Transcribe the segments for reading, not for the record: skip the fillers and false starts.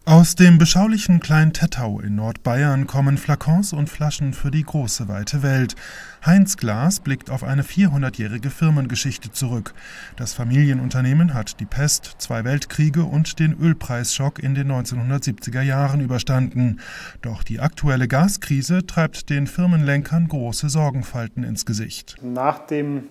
Aus dem beschaulichen Klein-Tettau in Nordbayern kommen Flakons und Flaschen für die große, weite Welt. Heinz Glas blickt auf eine 400-jährige Firmengeschichte zurück. Das Familienunternehmen hat die Pest, 2 Weltkriege und den Ölpreisschock in den 1970er Jahren überstanden. Doch die aktuelle Gaskrise treibt den Firmenlenkern große Sorgenfalten ins Gesicht. Nach dem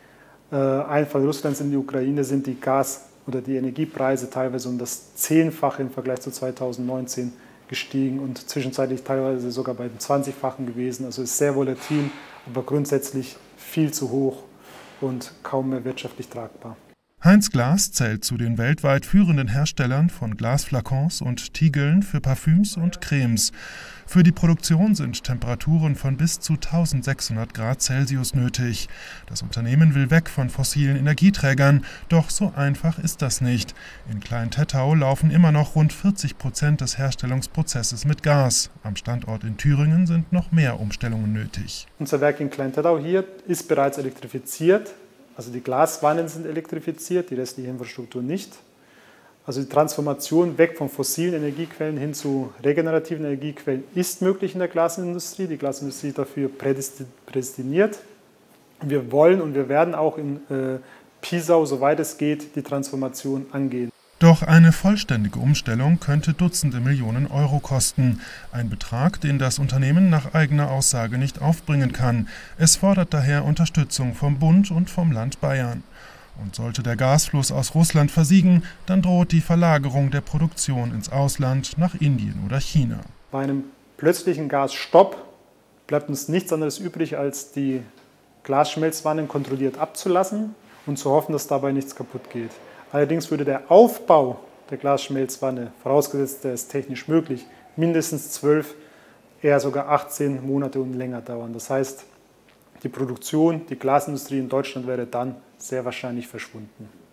Einfall Russlands in die Ukraine sind die die Energiepreise teilweise um das 10-fache im Vergleich zu 2019 gestiegen und zwischenzeitlich teilweise sogar beim 20-fachen gewesen. Also ist sehr volatil, aber grundsätzlich viel zu hoch und kaum mehr wirtschaftlich tragbar. Heinz Glas zählt zu den weltweit führenden Herstellern von Glasflakons und Tiegeln für Parfüms und Cremes. Für die Produktion sind Temperaturen von bis zu 1600 Grad Celsius nötig. Das Unternehmen will weg von fossilen Energieträgern, doch so einfach ist das nicht. In Klein-Tettau laufen immer noch rund 40% des Herstellungsprozesses mit Gas. Am Standort in Thüringen sind noch mehr Umstellungen nötig. Unser Werk in Klein-Tettau hier ist bereits elektrifiziert. Also die Glaswannen sind elektrifiziert, die restliche Infrastruktur nicht. Also die Transformation weg von fossilen Energiequellen hin zu regenerativen Energiequellen ist möglich in der Glasindustrie. Die Glasindustrie ist dafür prädestiniert. Wir wollen und wir werden auch in Pisau, soweit es geht, die Transformation angehen. Doch eine vollständige Umstellung könnte Dutzende Millionen Euro kosten. Ein Betrag, den das Unternehmen nach eigener Aussage nicht aufbringen kann. Es fordert daher Unterstützung vom Bund und vom Land Bayern. Und sollte der Gasfluss aus Russland versiegen, dann droht die Verlagerung der Produktion ins Ausland, nach Indien oder China. Bei einem plötzlichen Gasstopp bleibt uns nichts anderes übrig, als die Glasschmelzwannen kontrolliert abzulassen und zu hoffen, dass dabei nichts kaputt geht. Allerdings würde der Aufbau der Glasschmelzwanne, vorausgesetzt der ist technisch möglich, mindestens 12, eher sogar 18 Monate und länger dauern. Das heißt, die Produktion, die Glasindustrie in Deutschland wäre dann sehr wahrscheinlich verschwunden.